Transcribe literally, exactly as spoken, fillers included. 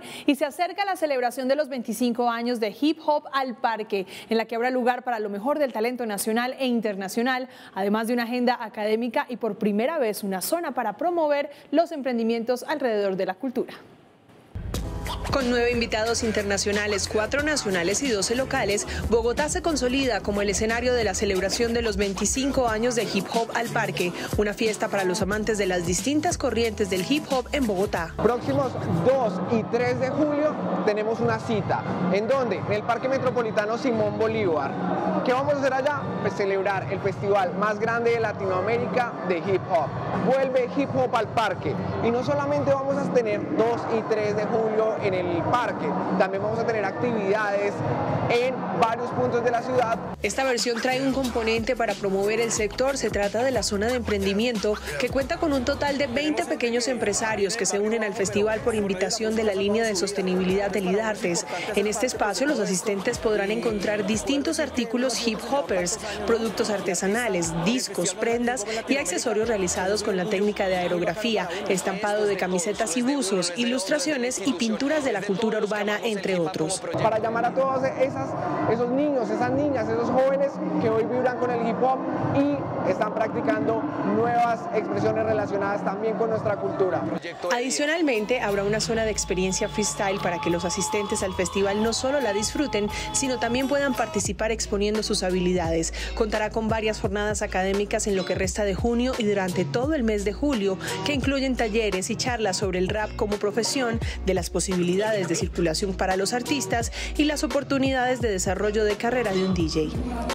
Y se acerca la celebración de los veinticinco años de Hip Hop al Parque, en la que habrá lugar para lo mejor del talento nacional e internacional, además de una agenda académica y por primera vez una zona para promover los emprendimientos alrededor de la cultura. Con nueve invitados internacionales, cuatro nacionales y doce locales, Bogotá se consolida como el escenario de la celebración de los veinticinco años de Hip Hop al Parque, una fiesta para los amantes de las distintas corrientes del hip hop en Bogotá. Próximos dos y tres de julio tenemos una cita. ¿En dónde? En el Parque Metropolitano Simón Bolívar. ¿Qué vamos a hacer allá? Pues celebrar el festival más grande de Latinoamérica de hip hop. Vuelve Hip Hop al Parque. Y no solamente vamos a tener dos y tres de julio en el parque, también vamos a tener actividades en varios puntos de la ciudad. Esta versión trae un componente para promover el sector. Se trata de la zona de emprendimiento, que cuenta con un total de veinte pequeños empresarios que se unen al festival por invitación de la línea de sostenibilidad de Lidartes. En este espacio los asistentes podrán encontrar distintos artículos hip hoppers, productos artesanales, discos, prendas y accesorios realizados con la técnica de aerografía, estampado de camisetas y buzos, ilustraciones y pinturas de la cultura urbana, entre otros. Para llamar a todos esas, esos niños, esas niñas, esos jóvenes que hoy vibran con el hip hop y están practicando nuevas expresiones relacionadas también con nuestra cultura. Adicionalmente, habrá una zona de experiencia freestyle para que los asistentes al festival no solo la disfruten, sino también puedan participar exponiendo sus habilidades. Contará con varias jornadas académicas en lo que resta de junio y durante todo el mes de julio, que incluyen talleres y charlas sobre el rap como profesión, de las posibilidades de circulación para los artistas y las oportunidades de desarrollo de carrera de un D J.